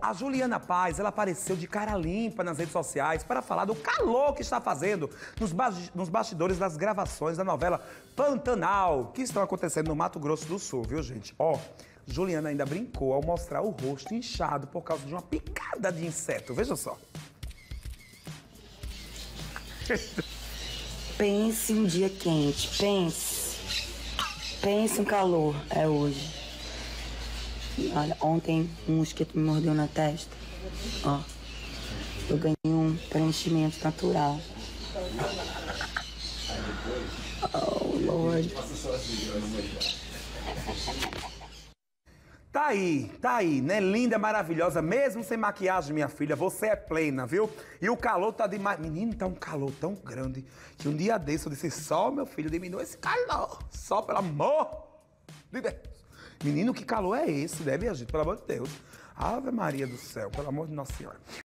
A Juliana Paz, ela apareceu de cara limpa nas redes sociais para falar do calor que está fazendo nos bastidores das gravações da novela Pantanal, que estão acontecendo no Mato Grosso do Sul, viu, gente? Ó, Juliana ainda brincou ao mostrar o rosto inchado por causa de uma picada de inseto. Veja só. Pense um dia quente, pense um calor, é hoje. Olha, ontem um mosquito me mordeu na testa, ó, eu ganhei um preenchimento natural. Oh, Lord. Tá aí, né? Linda, maravilhosa, mesmo sem maquiagem, minha filha, você é plena, viu? E o calor tá demais. Menino, tá um calor tão grande que um dia desse eu disse, só, meu filho, diminua esse calor. Só, pelo amor de Deus. Menino, que calor é esse, né, minha gente? Pelo amor de Deus. Ave Maria do céu, pelo amor de Nossa Senhora.